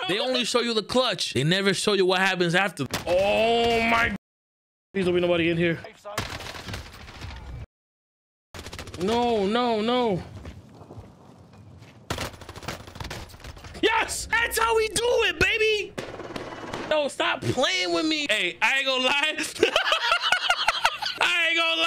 They only show you the clutch. They never show you what happens after. Oh my. Please don't be nobody in here. No, no, no. Yes, that's how we do it, baby. No, stop playing with me. Hey, I ain't gonna lie. I ain't gonna lie.